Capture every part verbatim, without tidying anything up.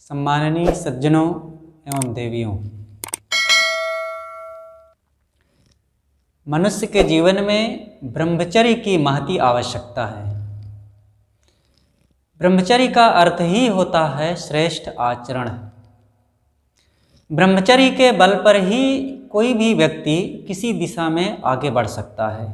सम्माननीय सज्जनों एवं देवियों, मनुष्य के जीवन में ब्रह्मचर्य की महती आवश्यकता है। ब्रह्मचर्य का अर्थ ही होता है श्रेष्ठ आचरण। ब्रह्मचर्य के बल पर ही कोई भी व्यक्ति किसी दिशा में आगे बढ़ सकता है।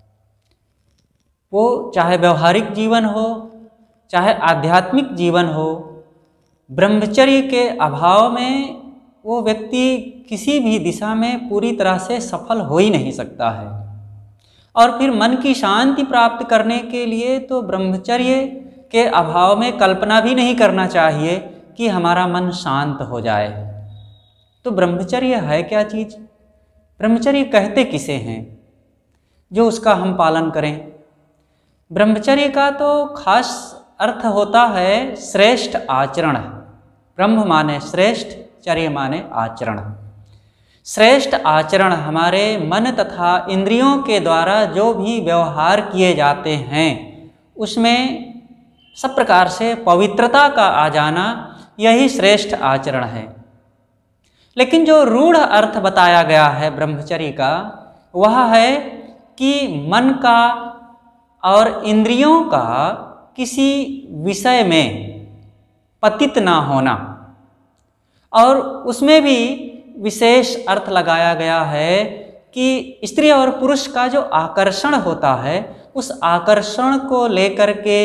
वो चाहे व्यवहारिक जीवन हो, चाहे आध्यात्मिक जीवन हो, ब्रह्मचर्य के अभाव में वो व्यक्ति किसी भी दिशा में पूरी तरह से सफल हो ही नहीं सकता है। और फिर मन की शांति प्राप्त करने के लिए तो ब्रह्मचर्य के अभाव में कल्पना भी नहीं करना चाहिए कि हमारा मन शांत हो जाए। तो ब्रह्मचर्य है क्या चीज़? ब्रह्मचर्य कहते किसे हैं जो उसका हम पालन करें? ब्रह्मचर्य का तो खास अर्थ होता है श्रेष्ठ आचरण। ब्रह्म माने श्रेष्ठ, चर्य माने आचरण। श्रेष्ठ आचरण हमारे मन तथा इंद्रियों के द्वारा जो भी व्यवहार किए जाते हैं उसमें सब प्रकार से पवित्रता का आ जाना, यही श्रेष्ठ आचरण है। लेकिन जो रूढ़ अर्थ बताया गया है ब्रह्मचर्य का, वह है कि मन का और इंद्रियों का किसी विषय में पतित ना होना। और उसमें भी विशेष अर्थ लगाया गया है कि स्त्री और पुरुष का जो आकर्षण होता है, उस आकर्षण को लेकर के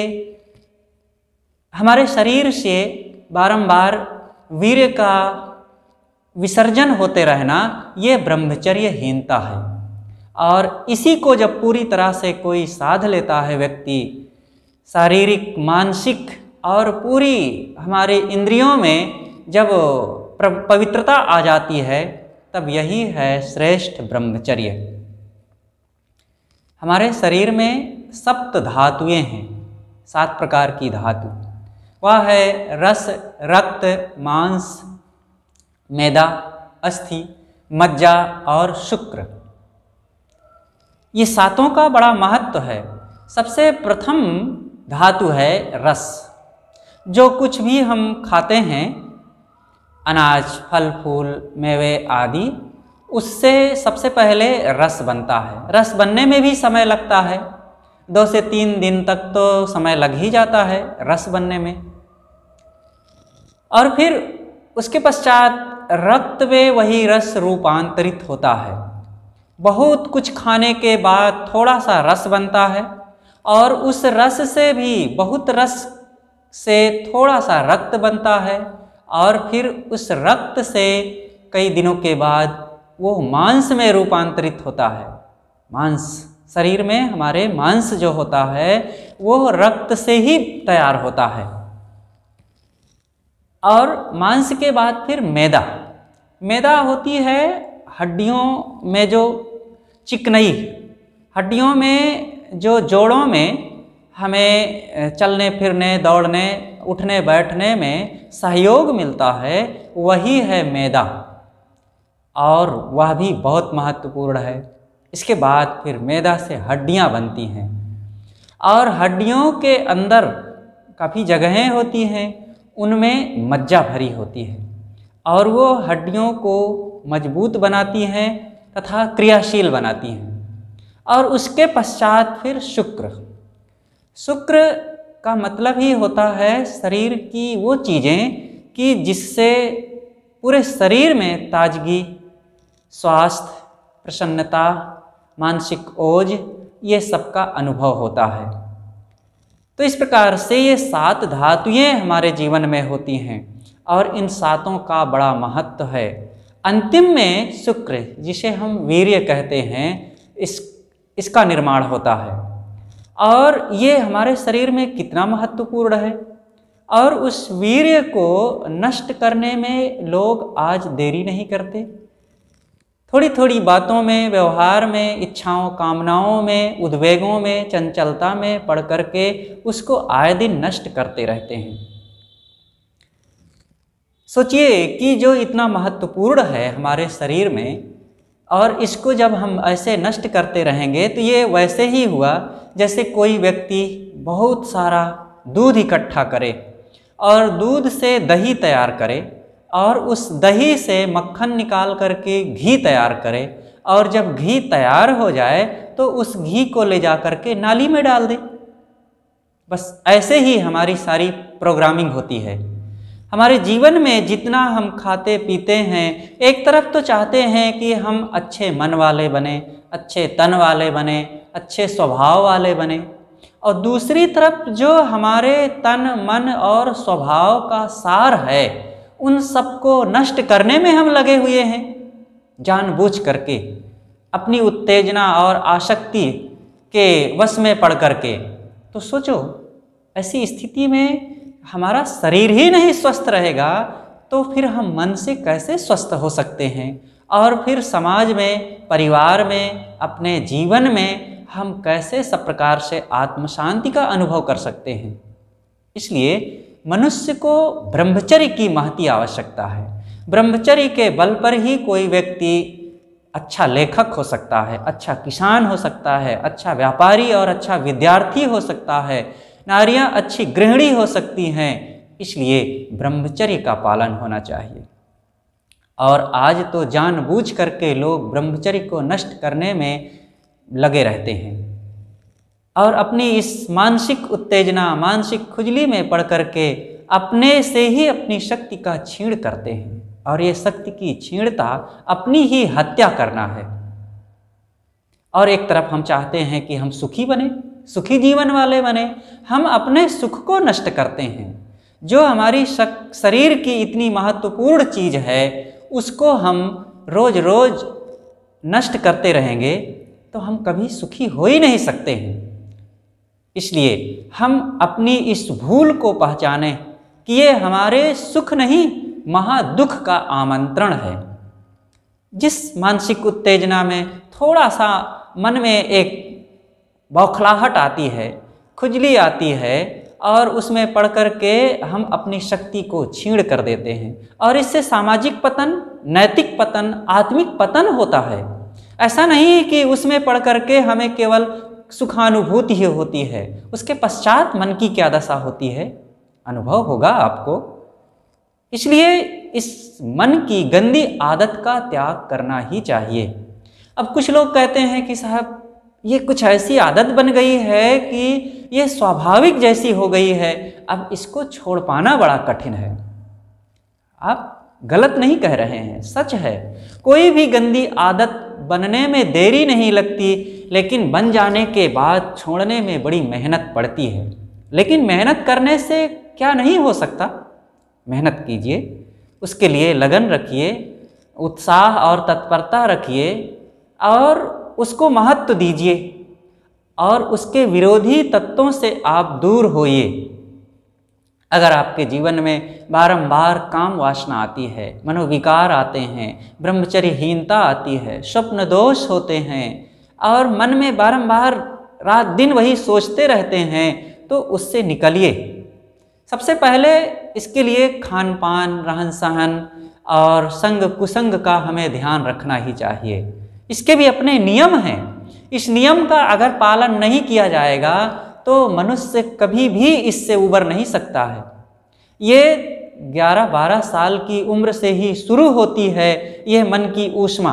हमारे शरीर से बारंबार वीर्य का विसर्जन होते रहना, ये ब्रह्मचर्यहीनता है। और इसी को जब पूरी तरह से कोई साध लेता है व्यक्ति, शारीरिक, मानसिक और पूरी हमारे इंद्रियों में जब पवित्रता आ जाती है, तब यही है श्रेष्ठ ब्रह्मचर्य। हमारे शरीर में सप्त धातुएं हैं, सात प्रकार की धातु। वह है रस, रक्त, मांस, मैदा, अस्थि, मज्जा और शुक्र। ये सातों का बड़ा महत्व है। सबसे प्रथम धातु है रस। जो कुछ भी हम खाते हैं, अनाज, फल फूल, मेवे आदि, उससे सबसे पहले रस बनता है। रस बनने में भी समय लगता है, दो से तीन दिन तक तो समय लग ही जाता है रस बनने में। और फिर उसके पश्चात रक्त में वही रस रूपांतरित होता है। बहुत कुछ खाने के बाद थोड़ा सा रस बनता है, और उस रस से भी बहुत रस से थोड़ा सा रक्त बनता है, और फिर उस रक्त से कई दिनों के बाद वो मांस में रूपांतरित होता है। मांस, शरीर में हमारे मांस जो होता है वो रक्त से ही तैयार होता है। और मांस के बाद फिर मैदा। मैदा होती है हड्डियों में जो चिकनई, हड्डियों में जो जोड़ों में हमें चलने फिरने, दौड़ने, उठने बैठने में सहयोग मिलता है, वही है मैदा। और वह भी बहुत महत्वपूर्ण है। इसके बाद फिर मैदा से हड्डियां बनती हैं, और हड्डियों के अंदर काफ़ी जगहें होती हैं, उनमें मज्जा भरी होती है, और वो हड्डियों को मजबूत बनाती हैं तथा क्रियाशील बनाती हैं। और उसके पश्चात फिर शुक्र। शुक्र का मतलब ही होता है शरीर की वो चीज़ें कि जिससे पूरे शरीर में ताजगी, स्वास्थ्य, प्रसन्नता, मानसिक ओज, ये सब का अनुभव होता है। तो इस प्रकार से ये सात धातुएं हमारे जीवन में होती हैं, और इन सातों का बड़ा महत्व है। अंतिम में शुक्र, जिसे हम वीर्य कहते हैं, इस इसका निर्माण होता है। और ये हमारे शरीर में कितना महत्वपूर्ण है। और उस वीर्य को नष्ट करने में लोग आज देरी नहीं करते। थोड़ी थोड़ी बातों में, व्यवहार में, इच्छाओं, कामनाओं में, उद्वेगों में, चंचलता में पड़ करके उसको आए दिन नष्ट करते रहते हैं। सोचिए कि जो इतना महत्वपूर्ण है हमारे शरीर में, और इसको जब हम ऐसे नष्ट करते रहेंगे तो ये वैसे ही हुआ जैसे कोई व्यक्ति बहुत सारा दूध इकट्ठा करे और दूध से दही तैयार करे और उस दही से मक्खन निकाल करके घी तैयार करे, और जब घी तैयार हो जाए तो उस घी को ले जा करके नाली में डाल दे। बस ऐसे ही हमारी सारी प्रोग्रामिंग होती है। हमारे जीवन में जितना हम खाते पीते हैं, एक तरफ तो चाहते हैं कि हम अच्छे मन वाले बने, अच्छे तन वाले बने, अच्छे स्वभाव वाले बने, और दूसरी तरफ जो हमारे तन मन और स्वभाव का सार है उन सबको नष्ट करने में हम लगे हुए हैं, जानबूझ करके, अपनी उत्तेजना और आसक्ति के वश में पड़ करके। तो सोचो, ऐसी स्थिति में हमारा शरीर ही नहीं स्वस्थ रहेगा तो फिर हम मन से कैसे स्वस्थ हो सकते हैं, और फिर समाज में, परिवार में, अपने जीवन में हम कैसे सब प्रकार से आत्म शांति का अनुभव कर सकते हैं। इसलिए मनुष्य को ब्रह्मचर्य की महती आवश्यकता है। ब्रह्मचर्य के बल पर ही कोई व्यक्ति अच्छा लेखक हो सकता है, अच्छा किसान हो सकता है, अच्छा व्यापारी और अच्छा विद्यार्थी हो सकता है, नारियां अच्छी गृहिणी हो सकती हैं। इसलिए ब्रह्मचर्य का पालन होना चाहिए। और आज तो जानबूझ करके लोग ब्रह्मचर्य को नष्ट करने में लगे रहते हैं और अपनी इस मानसिक उत्तेजना, मानसिक खुजली में पड़ करके अपने से ही अपनी शक्ति का छीण करते हैं, और ये शक्ति की छीणता अपनी ही हत्या करना है। और एक तरफ हम चाहते हैं कि हम सुखी बने, सुखी जीवन वाले बने, हम अपने सुख को नष्ट करते हैं। जो हमारी शरीर की इतनी महत्वपूर्ण चीज है उसको हम रोज रोज नष्ट करते रहेंगे तो हम कभी सुखी हो ही नहीं सकते हैं। इसलिए हम अपनी इस भूल को पहचानें कि ये हमारे सुख नहीं, महादुख का आमंत्रण है। जिस मानसिक उत्तेजना में थोड़ा सा मन में एक बौखलाहट आती है, खुजली आती है, और उसमें पढ़ कर के हम अपनी शक्ति को छीण कर देते हैं, और इससे सामाजिक पतन, नैतिक पतन, आत्मिक पतन होता है। ऐसा नहीं कि उसमें पढ़ कर के हमें केवल सुखानुभूति ही होती है, उसके पश्चात मन की क्या दशा होती है अनुभव होगा आपको। इसलिए इस मन की गंदी आदत का त्याग करना ही चाहिए। अब कुछ लोग कहते हैं कि साहब ये कुछ ऐसी आदत बन गई है कि ये स्वाभाविक जैसी हो गई है, अब इसको छोड़ पाना बड़ा कठिन है। आप गलत नहीं कह रहे हैं, सच है। कोई भी गंदी आदत बनने में देरी नहीं लगती, लेकिन बन जाने के बाद छोड़ने में बड़ी मेहनत पड़ती है। लेकिन मेहनत करने से क्या नहीं हो सकता? मेहनत कीजिए, उसके लिए लगन रखिए, उत्साह और तत्परता रखिए, और उसको महत्व दीजिए, और उसके विरोधी तत्वों से आप दूर होइए। अगर आपके जीवन में बारंबार काम वासना आती है, मनोविकार आते हैं, ब्रह्मचर्यहीनता आती है, स्वप्न दोष होते हैं, और मन में बारंबार रात दिन वही सोचते रहते हैं, तो उससे निकलिए। सबसे पहले इसके लिए खान पान, रहन सहन और संग कुसंग का हमें ध्यान रखना ही चाहिए। इसके भी अपने नियम हैं। इस नियम का अगर पालन नहीं किया जाएगा तो मनुष्य कभी भी इससे उबर नहीं सकता है। ये ग्यारह बारह साल की उम्र से ही शुरू होती है यह मन की ऊष्मा।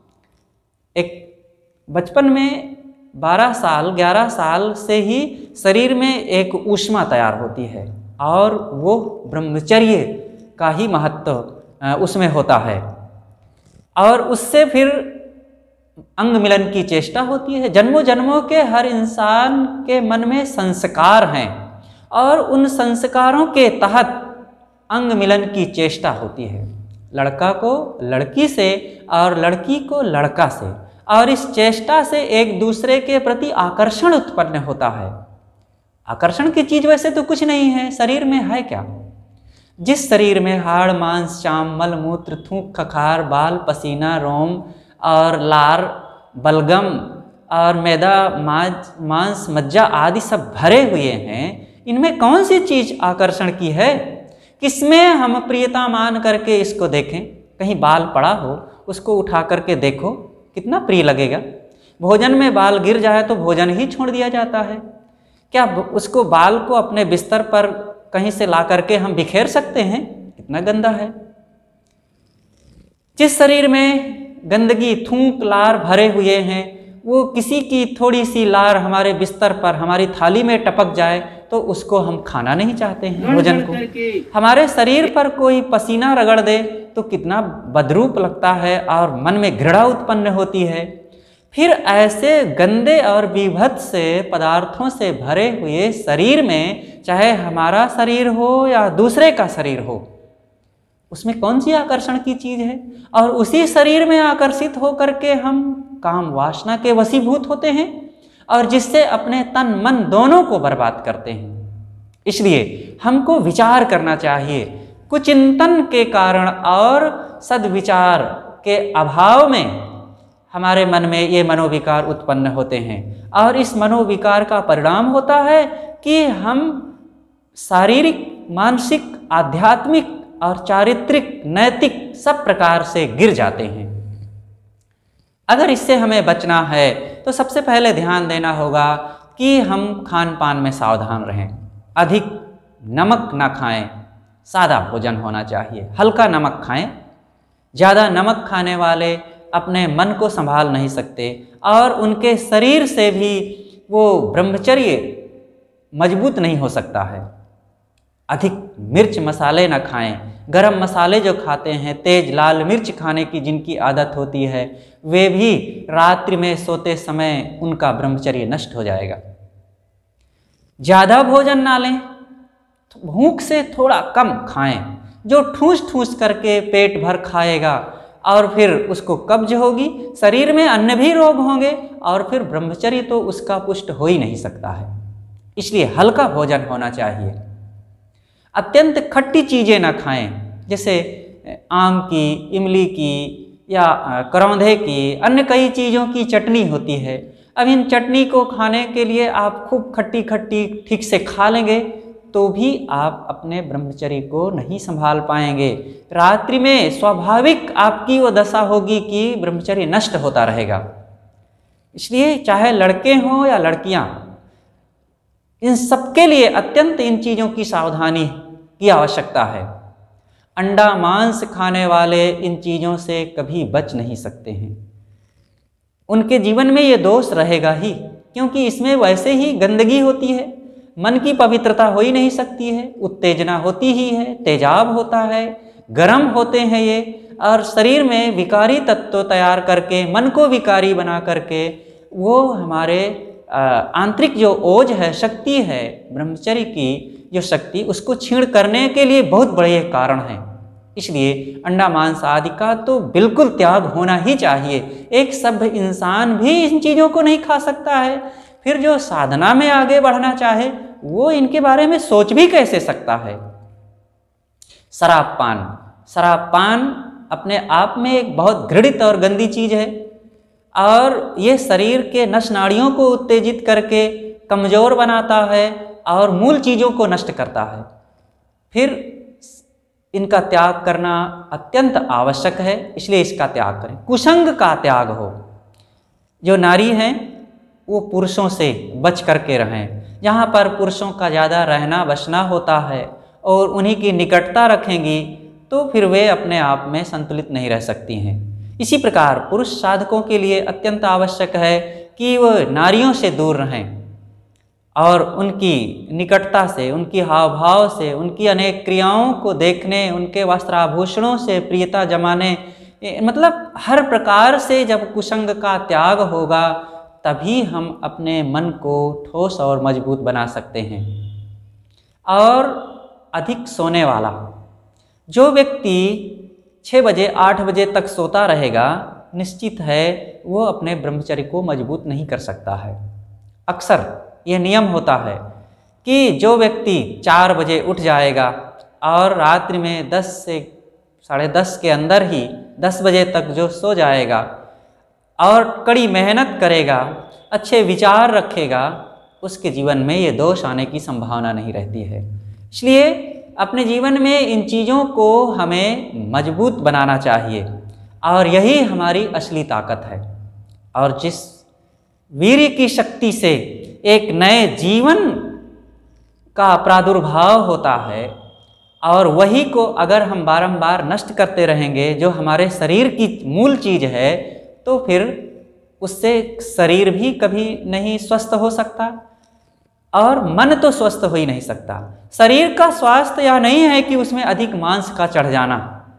एक बचपन में बारह साल ग्यारह साल से ही शरीर में एक ऊष्मा तैयार होती है, और वो ब्रह्मचर्य का ही महत्व उसमें होता है, और उससे फिर अंग मिलन की चेष्टा होती है। जन्मों जन्मों के हर इंसान के मन में संस्कार हैं, और उन संस्कारों के तहत अंग मिलन की चेष्टा होती है, लड़का को लड़की से और लड़की को लड़का से, और इस चेष्टा से एक दूसरे के प्रति आकर्षण उत्पन्न होता है। आकर्षण की चीज वैसे तो कुछ नहीं है, शरीर में है क्या? जिस शरीर में हाड़ मांस चाम मल मूत्र थूक खखार बाल पसीना रोम और लार बलगम और मैदा मांस मांस मज्जा आदि सब भरे हुए हैं, इनमें कौन सी चीज आकर्षण की है? किसमें हम प्रियता मान करके इसको देखें? कहीं बाल पड़ा हो उसको उठा करके देखो, कितना प्रिय लगेगा। भोजन में बाल गिर जाए तो भोजन ही छोड़ दिया जाता है। क्या उसको बाल को अपने बिस्तर पर कहीं से ला करके हम बिखेर सकते हैं, कितना गंदा है। जिस शरीर में गंदगी, थूक, लार भरे हुए हैं, वो किसी की थोड़ी सी लार हमारे बिस्तर पर, हमारी थाली में टपक जाए तो उसको हम खाना नहीं चाहते हैं भोजन को। हमारे शरीर पर कोई पसीना रगड़ दे तो कितना बदरूप लगता है और मन में घृणा उत्पन्न होती है। फिर ऐसे गंदे और विभत्स से पदार्थों से भरे हुए शरीर में, चाहे हमारा शरीर हो या दूसरे का शरीर हो, उसमें कौन सी आकर्षण की चीज है? और उसी शरीर में आकर्षित होकर के हम काम वासना के वशीभूत होते हैं और जिससे अपने तन मन दोनों को बर्बाद करते हैं। इसलिए हमको विचार करना चाहिए। कुचिंतन के कारण और सद्विचार के अभाव में हमारे मन में ये मनोविकार उत्पन्न होते हैं और इस मनोविकार का परिणाम होता है कि हम शारीरिक, मानसिक, आध्यात्मिक और चारित्रिक, नैतिक सब प्रकार से गिर जाते हैं। अगर इससे हमें बचना है तो सबसे पहले ध्यान देना होगा कि हम खान पान में सावधान रहें। अधिक नमक ना खाएं, सादा भोजन होना चाहिए, हल्का नमक खाएं। ज़्यादा नमक खाने वाले अपने मन को संभाल नहीं सकते और उनके शरीर से भी वो ब्रह्मचर्य मजबूत नहीं हो सकता है। अधिक मिर्च मसाले न खाएं। गरम मसाले जो खाते हैं, तेज लाल मिर्च खाने की जिनकी आदत होती है, वे भी रात्रि में सोते समय उनका ब्रह्मचर्य नष्ट हो जाएगा। ज़्यादा भोजन ना लें, भूख से थोड़ा कम खाएं। जो ठूस ठूस करके पेट भर खाएगा और फिर उसको कब्ज होगी, शरीर में अन्य भी रोग होंगे और फिर ब्रह्मचर्य तो उसका पुष्ट हो ही नहीं सकता है। इसलिए हल्का भोजन होना चाहिए। अत्यंत खट्टी चीज़ें ना खाएं, जैसे आम की, इमली की या करौंधे की, अन्य कई चीज़ों की चटनी होती है। अब इन चटनी को खाने के लिए आप खूब खट्टी खट्टी ठीक से खा लेंगे तो भी आप अपने ब्रह्मचर्य को नहीं संभाल पाएंगे। रात्रि में स्वाभाविक आपकी वो दशा होगी कि ब्रह्मचर्य नष्ट होता रहेगा। इसलिए चाहे लड़के हों या लड़कियां, इन सबके लिए अत्यंत इन चीज़ों की सावधानी की आवश्यकता है। अंडा मांस खाने वाले इन चीज़ों से कभी बच नहीं सकते हैं। उनके जीवन में ये दोष रहेगा ही, क्योंकि इसमें वैसे ही गंदगी होती है, मन की पवित्रता हो ही नहीं सकती है, उत्तेजना होती ही है, तेजाब होता है, गर्म होते हैं ये, और शरीर में विकारी तत्व तैयार करके, मन को विकारी बना करके वो हमारे आंतरिक जो ओज है, शक्ति है, ब्रह्मचर्य की जो शक्ति, उसको छीण करने के लिए बहुत बड़े कारण हैं। इसलिए अंडा मांस आदि का तो बिल्कुल त्याग होना ही चाहिए। एक सभ्य इंसान भी इन चीज़ों को नहीं खा सकता है, फिर जो साधना में आगे बढ़ना चाहे वो इनके बारे में सोच भी कैसे सकता है। शराब पान, शराब पान अपने आप में एक बहुत घृणित और गंदी चीज़ है और ये शरीर के नस नाड़ियों को उत्तेजित करके कमज़ोर बनाता है और मूल चीज़ों को नष्ट करता है। फिर इनका त्याग करना अत्यंत आवश्यक है, इसलिए इसका त्याग करें। कुसंग का त्याग हो। जो नारी हैं वो पुरुषों से बच करके रहें। जहाँ पर पुरुषों का ज़्यादा रहना बसना होता है और उन्हीं की निकटता रखेंगी तो फिर वे अपने आप में संतुलित नहीं रह सकती हैं। इसी प्रकार पुरुष साधकों के लिए अत्यंत आवश्यक है कि वह नारियों से दूर रहें और उनकी निकटता से, उनकी हाव भाव से, उनकी अनेक क्रियाओं को देखने, उनके वस्त्राभूषणों से प्रियता जमाने, मतलब हर प्रकार से जब कुसंग का त्याग होगा तभी हम अपने मन को ठोस और मजबूत बना सकते हैं। और अधिक सोने वाला, जो व्यक्ति छः बजे आठ बजे तक सोता रहेगा, निश्चित है वो अपने ब्रह्मचर्य को मजबूत नहीं कर सकता है। अक्सर ये नियम होता है कि जो व्यक्ति चार बजे उठ जाएगा और रात्रि में दस से साढ़े दस के अंदर ही दस बजे तक जो सो जाएगा और कड़ी मेहनत करेगा, अच्छे विचार रखेगा, उसके जीवन में ये दोष आने की संभावना नहीं रहती है। इसलिए अपने जीवन में इन चीज़ों को हमें मजबूत बनाना चाहिए और यही हमारी असली ताकत है। और जिस वीर्य की शक्ति से एक नए जीवन का प्रादुर्भाव होता है और वही को अगर हम बारंबार नष्ट करते रहेंगे, जो हमारे शरीर की मूल चीज़ है, तो फिर उससे शरीर भी कभी नहीं स्वस्थ हो सकता और मन तो स्वस्थ हो ही नहीं सकता। शरीर का स्वास्थ्य यह नहीं है कि उसमें अधिक मांस का चढ़ जाना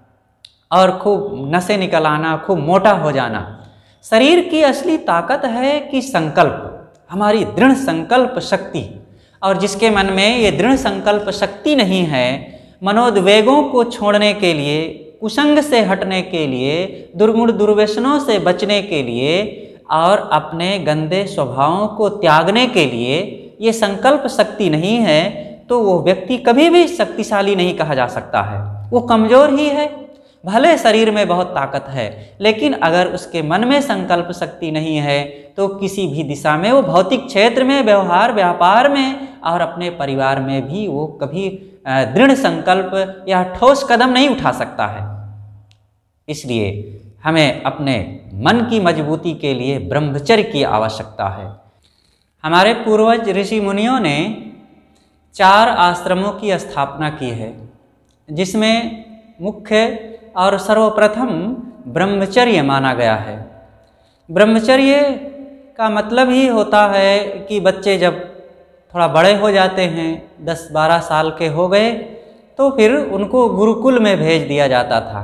और खूब नसें निकल आना, खूब मोटा हो जाना। शरीर की असली ताकत है कि संकल्प, हमारी दृढ़ संकल्प शक्ति। और जिसके मन में ये दृढ़ संकल्प शक्ति नहीं है, मनोद्वेगों को छोड़ने के लिए, कुसंग से हटने के लिए, दुर्गुण दुर्व्यसनों से बचने के लिए और अपने गंदे स्वभावों को त्यागने के लिए ये संकल्प शक्ति नहीं है, तो वो व्यक्ति कभी भी शक्तिशाली नहीं कहा जा सकता है, वो कमज़ोर ही है। भले शरीर में बहुत ताकत है, लेकिन अगर उसके मन में संकल्प शक्ति नहीं है तो किसी भी दिशा में, वो भौतिक क्षेत्र में, व्यवहार व्यापार में और अपने परिवार में भी वो कभी दृढ़ संकल्प या ठोस कदम नहीं उठा सकता है। इसलिए हमें अपने मन की मजबूती के लिए ब्रह्मचर्य की आवश्यकता है। हमारे पूर्वज ऋषि मुनियों ने चार आश्रमों की स्थापना की है, जिसमें मुख्य और सर्वप्रथम ब्रह्मचर्य माना गया है। ब्रह्मचर्य का मतलब ही होता है कि बच्चे जब थोड़ा बड़े हो जाते हैं, दस बारह साल के हो गए, तो फिर उनको गुरुकुल में भेज दिया जाता था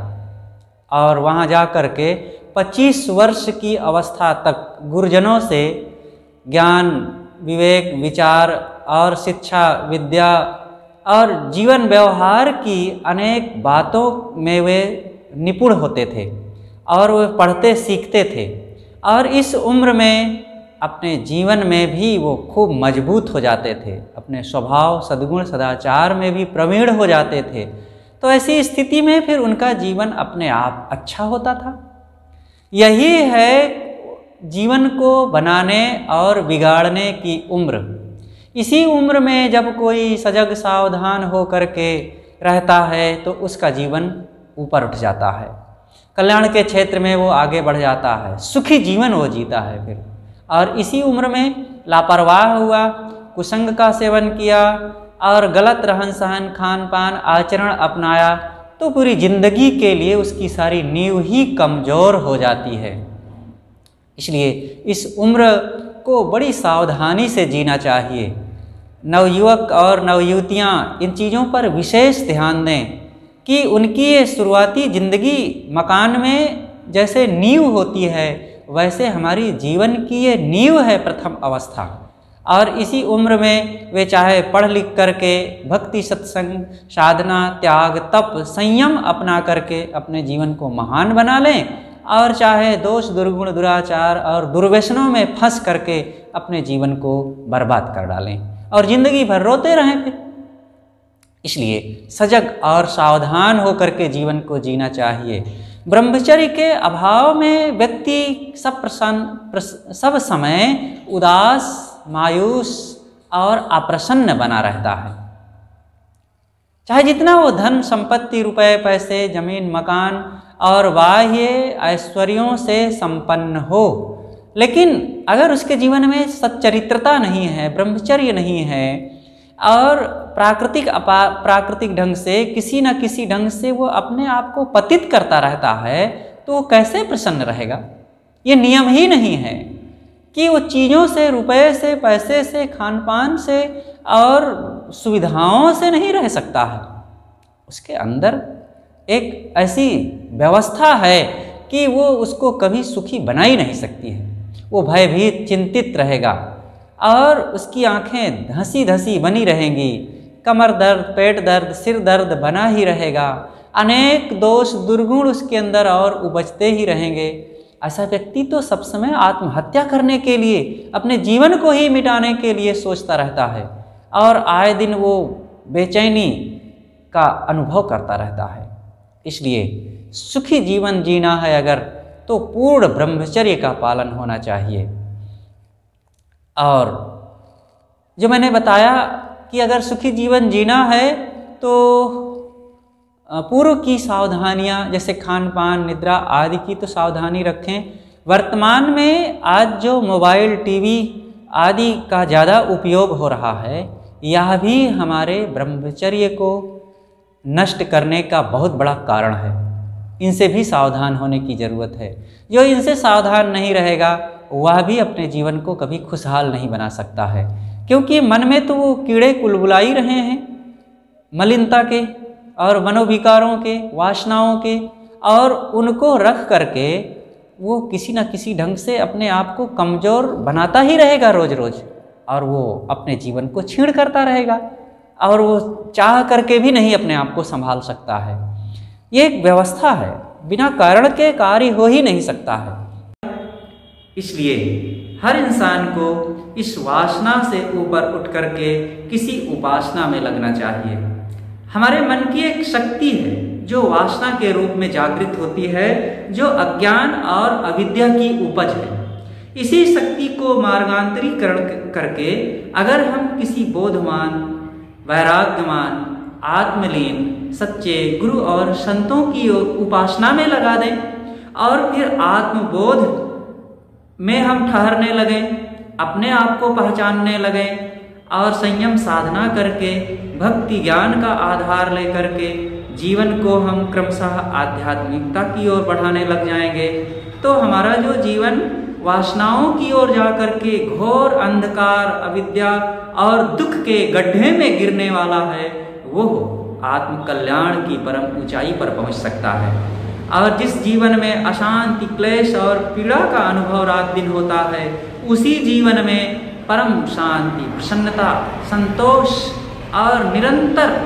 और वहाँ जा कर के पच्चीस वर्ष की अवस्था तक गुरुजनों से ज्ञान, विवेक, विचार और शिक्षा, विद्या और जीवन व्यवहार की अनेक बातों में वे निपुण होते थे और वे पढ़ते सीखते थे और इस उम्र में अपने जीवन में भी वो खूब मजबूत हो जाते थे, अपने स्वभाव, सद्गुण, सदाचार में भी प्रवीण हो जाते थे। तो ऐसी स्थिति में फिर उनका जीवन अपने आप अच्छा होता था। यही है जीवन को बनाने और बिगाड़ने की उम्र। इसी उम्र में जब कोई सजग सावधान हो करके रहता है तो उसका जीवन ऊपर उठ जाता है, कल्याण के क्षेत्र में वो आगे बढ़ जाता है, सुखी जीवन वो जीता है फिर। और इसी उम्र में लापरवाह हुआ, कुसंग का सेवन किया और गलत रहन सहन, खान पान, आचरण अपनाया, तो पूरी जिंदगी के लिए उसकी सारी नींव ही कमज़ोर हो जाती है। इसलिए इस उम्र को बड़ी सावधानी से जीना चाहिए। नवयुवक और नवयुवतियाँ इन चीज़ों पर विशेष ध्यान दें कि उनकी ये शुरुआती ज़िंदगी मकान में जैसे नींव होती है, वैसे हमारी जीवन की ये नींव है प्रथम अवस्था। और इसी उम्र में वे चाहे पढ़ लिख करके भक्ति, सत्संग, साधना, त्याग, तप, संयम अपना करके अपने जीवन को महान बना लें, और चाहे दोष, दुर्गुण, दुराचार और दुर्व्यसनों में फंस करके अपने जीवन को बर्बाद कर डालें और ज़िंदगी भर रोते रहें फिर। इसलिए सजग और सावधान होकर के जीवन को जीना चाहिए। ब्रह्मचर्य के अभाव में व्यक्ति सब प्रसन्न सब समय उदास, मायूस और अप्रसन्न बना रहता है। चाहे जितना वो धन संपत्ति, रुपए पैसे, जमीन मकान और बाह्य ऐश्वर्यों से संपन्न हो, लेकिन अगर उसके जीवन में सच्चरित्रता नहीं है, ब्रह्मचर्य नहीं है और प्राकृतिक अपा प्राकृतिक ढंग से किसी न किसी ढंग से वो अपने आप को पतित करता रहता है, तो वो कैसे प्रसन्न रहेगा? ये नियम ही नहीं है कि वो चीज़ों से, रुपए से, पैसे से, खान पान से और सुविधाओं से नहीं रह सकता है। उसके अंदर एक ऐसी व्यवस्था है कि वो उसको कभी सुखी बना ही नहीं सकती है। वो भयभीत, चिंतित रहेगा और उसकी आंखें धंसी धंसी बनी रहेंगी, कमर दर्द, पेट दर्द, सिर दर्द बना ही रहेगा, अनेक दोष दुर्गुण उसके अंदर और उपजते ही रहेंगे। ऐसा व्यक्ति तो सब समय आत्महत्या करने के लिए, अपने जीवन को ही मिटाने के लिए सोचता रहता है और आए दिन वो बेचैनी का अनुभव करता रहता है। इसलिए सुखी जीवन जीना है अगर, तो पूर्ण ब्रह्मचर्य का पालन होना चाहिए। और जो मैंने बताया कि अगर सुखी जीवन जीना है तो पूर्व की सावधानियां जैसे खान पान, निद्रा आदि की तो सावधानी रखें। वर्तमान में आज जो मोबाइल, टीवी आदि का ज़्यादा उपयोग हो रहा है, यह भी हमारे ब्रह्मचर्य को नष्ट करने का बहुत बड़ा कारण है। इनसे भी सावधान होने की ज़रूरत है। जो इनसे सावधान नहीं रहेगा वह भी अपने जीवन को कभी खुशहाल नहीं बना सकता है, क्योंकि मन में तो वो कीड़े कुलबुला ही रहे हैं मलिनता के और मनोविकारों के, वासनाओं के, और उनको रख करके वो किसी न किसी ढंग से अपने आप को कमज़ोर बनाता ही रहेगा रोज़ रोज़, और वो अपने जीवन को छीण करता रहेगा, और वो चाह करके भी नहीं अपने आप को संभाल सकता है। ये एक व्यवस्था है, बिना कारण के कार्य हो ही नहीं सकता है। इसलिए हर इंसान को इस वासना से ऊपर उठ करके किसी उपासना में लगना चाहिए। हमारे मन की एक शक्ति है जो वासना के रूप में जागृत होती है, जो अज्ञान और अविद्या की उपज है। इसी शक्ति को मार्गांतरीकरण करके अगर हम किसी बोधवान, वैराग्यवान, आत्मलीन, सच्चे गुरु और संतों की उपासना में लगा दें और फिर आत्मबोध में हम ठहरने लगें, अपने आप को पहचानने लगें और संयम साधना करके भक्ति ज्ञान का आधार लेकर के जीवन को हम क्रमशः आध्यात्मिकता की ओर बढ़ाने लग जाएंगे, तो हमारा जो जीवन वासनाओं की ओर जाकर के घोर अंधकार, अविद्या और दुख के गड्ढे में गिरने वाला है, वो आत्म कल्याण की परम ऊंचाई पर पहुंच सकता है। और जिस जीवन में अशांति, क्लेश और पीड़ा का अनुभव रात दिन होता है, उसी जीवन में परम शांति, प्रसन्नता, संतोष और निरंतर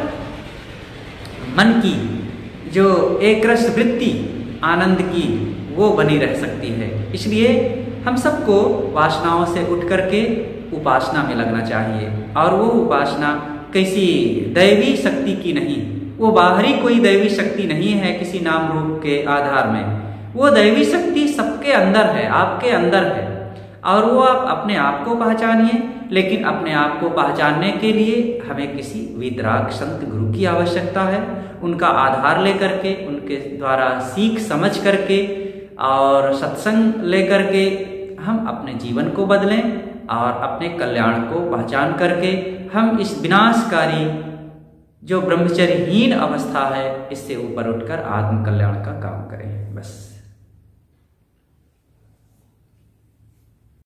मन की जो एक रस वृत्ति आनंद की वो बनी रह सकती है। इसलिए हम सबको वासनाओं से उठ करके उपासना में लगना चाहिए, और वो उपासना किसी दैवी शक्ति की नहीं, वो बाहरी कोई दैवी शक्ति नहीं है किसी नाम रूप के आधार में। वो दैवी शक्ति सबके अंदर है, आपके अंदर है, और वो आप अपने आप को पहचानिए। लेकिन अपने आप को पहचानने के लिए हमें किसी वितराग संत गुरु की आवश्यकता है। उनका आधार लेकर के, उनके द्वारा सीख समझ करके और सत्संग लेकर के हम अपने जीवन को बदलें और अपने कल्याण को पहचान करके हम इस विनाशकारी जो ब्रह्मचर्यहीन अवस्था है इससे ऊपर उठकर आत्म कल्याण का काम करें। बस।